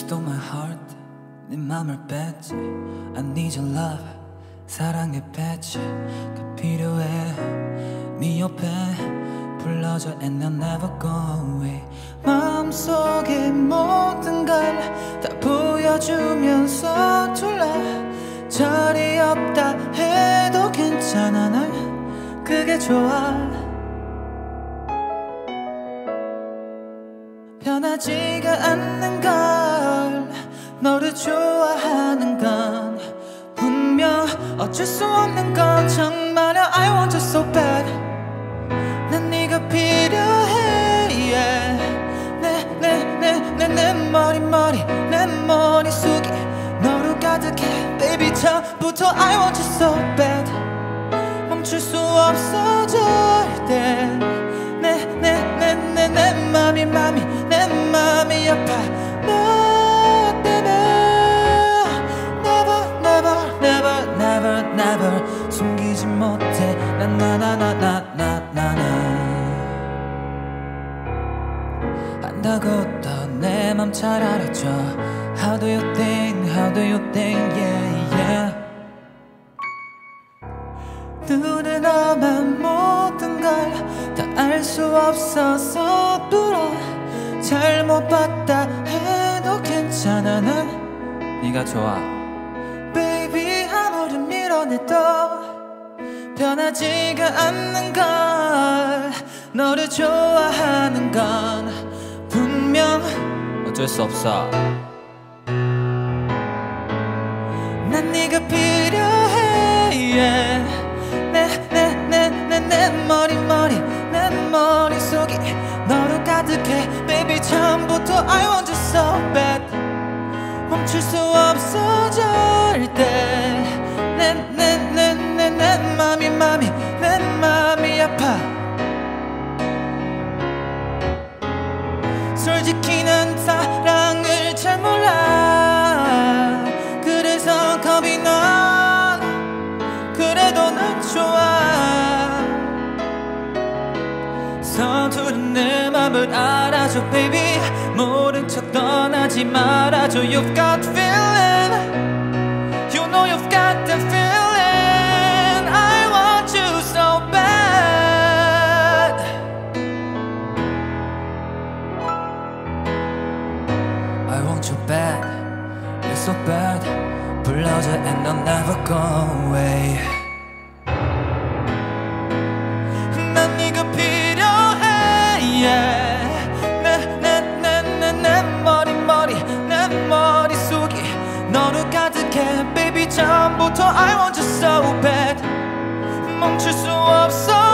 stole my heart 네 맘을 뺐지 I need your love 사랑의 배치 그 필요해 네 옆에 불러줘 and I'll never go away 마음속의 모든 걸 다 보여주면서 졸라 자리 없다 해도 괜찮아 날 그게 좋아 변하지가 않는 걸 너를 좋아하는 건 분명 어쩔 수 없는 건 정말야 I want you so bad 난 네가 필요해 yeah. 내 머릿속이 너로 가득해 Baby 처음부터 I want you so bad 멈출 수 없어 절대 내 맘이 아파 너 때문에 Never 숨기지 못해 나나나나나나나 안다고 또 내 맘 잘 알아줘 How do you think yeah 눈에 너만 모든 걸 다 알 수 없어서 불어 잘못 봤다 해도 괜찮아 난 네가 좋아 Baby 아무리 밀어내도 변하지가 않는 걸 너를 좋아하는 건 분명 어쩔 수 없어 난 네가 필요해 yeah. 내 머릿속이 너로 가득해 Baby 처음부터 I want you so bad 멈출 수 없어 절대 내 맘이 아파 솔직히 난 사랑을 잘 몰라 그래서 겁이 나 그래도 난 좋아 서투른 내 맘을 알아줘 baby 모른 척 떠나지 말아줘 You've got feeling You know you've got that feeling I want you so bad I want you bad You're so bad 불러줘 and I'll never go away 난 네가 필요해 yeah. 내 머릿속이 너로 가득해 Baby 처음부터 I want you so bad 멈출 수 없어